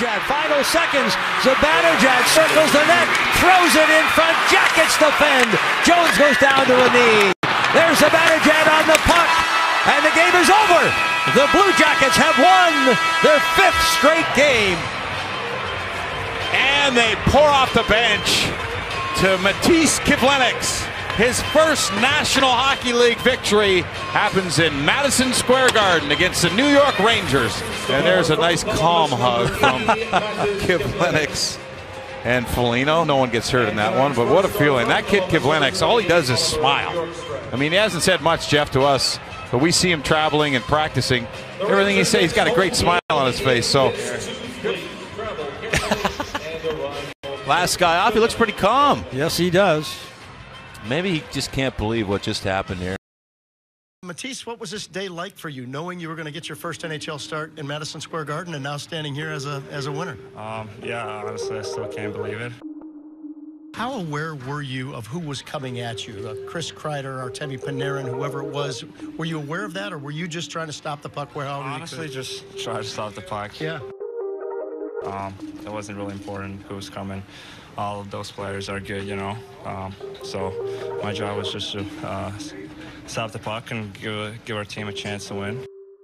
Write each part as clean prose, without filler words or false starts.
Zibanejad, final seconds. Zibanejad circles the net, throws it in front. Jackets defend. Jones goes down to a knee. There's Zibanejad on the puck, and the game is over. The Blue Jackets have won their 5th straight game. And they pour off the bench to Matiss Kivlenieks. His first National Hockey League victory happens in Madison Square Garden against the New York Rangers. And there's a nice calm hug from Kivlenieks and Foligno. No one gets hurt in that one, but what a feeling. That kid Kivlenieks, all he does is smile. I mean, he hasn't said much, Jeff, to us, but we see him traveling and practicing. Everything he says, he's got a great smile on his face. So last guy off, he looks pretty calm. Yes, he does. Maybe he just can't believe what just happened here. Matiss, what was this day like for you, knowing you were going to get your first NHL start in Madison Square Garden and now standing here as a winner? Yeah, honestly, I still can't believe it. How aware were you of who was coming at you? Chris Kreider, Artemi Panarin, whoever it was. Were you aware of that, or were you just trying to stop the puck wherever you could? Honestly, just try to stop the puck. Yeah. It wasn't really important who was coming. All of those players are good, you know. So my job was just to stop the puck and give our team a chance to win.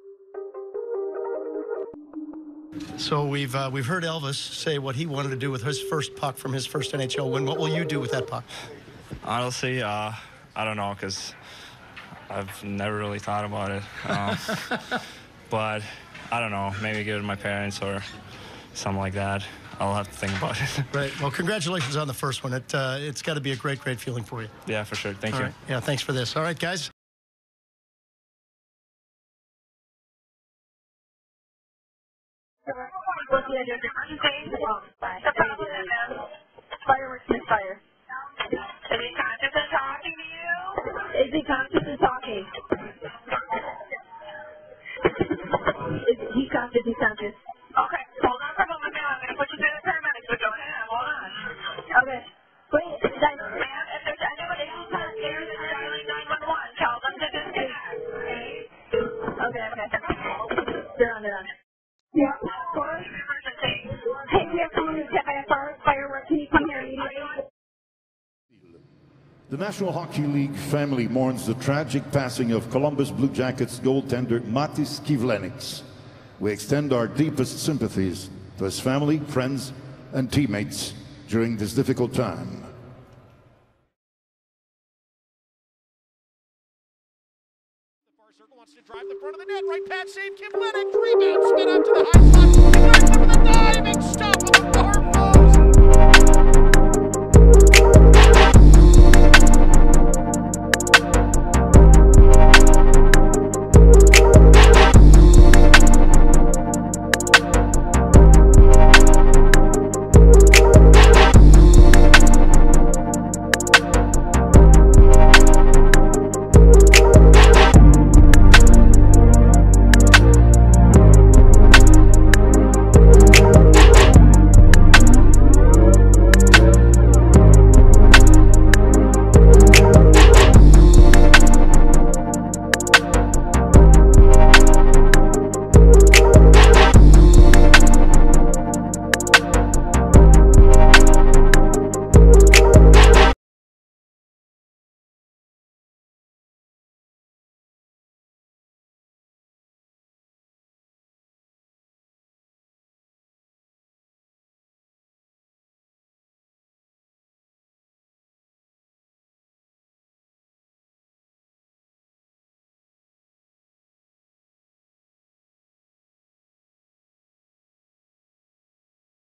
So we've heard Elvis say what he wanted to do with his first puck from his first NHL win. What will you do with that puck? Honestly, I don't know, because I've never really thought about it. But I don't know, maybe give it to my parents or something like that. I'll have to think about it. Right. Well, congratulations on the first one. It's got to be a great, great feeling for you. Yeah, for sure. Thank you. Right. Yeah, thanks for this. All right, guys. Fireworks misfire. Is he conscious and talking to you? Is he conscious and talking? Is he conscious? He's conscious. Okay, hold on for a moment now. I'm going to put you through the paramedics, but go ahead. Hold on. Okay. Wait, ma'am, if there's anybody who's not here that's dialing 911, tell them to disconnect. Okay. They're on. Yeah. Emergency. Hey, we have someone who's hit by a firework. Can you come here immediately? The National Hockey League family mourns the tragic passing of Columbus Blue Jackets goaltender Matiss Kivlenieks. We extend our deepest sympathies to his family, friends, and teammates during this difficult time. The far circle wants to drive the front of the net. Right pad save. Kivlenieks rebound. Spin out to the high slot.